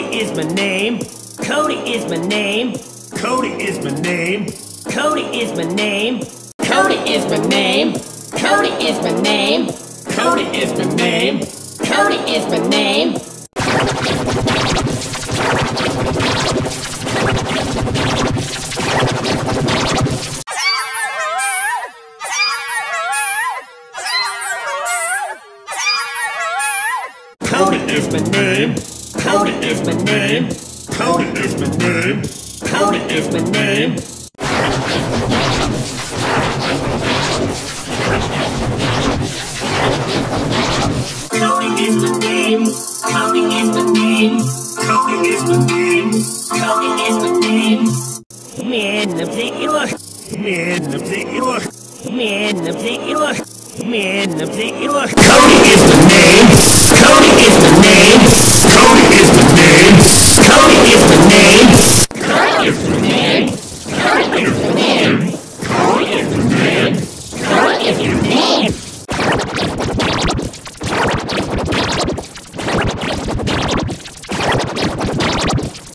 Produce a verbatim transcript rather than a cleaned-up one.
is my name. Cody is my name. Cody is my name. Cody is my name. Cody is my name. Cody is my name. Cody is my name. Cody is my name. Cody is my name. Cody is my name. Cody is my name. Cody is my name. Cody is my name. Cody is my name. Cody is my name. Cody is my name. Man, the particular. Man, the particular. Man, the particular. Man, the particular. Cody is the name. Cody is the name. Cody is the name.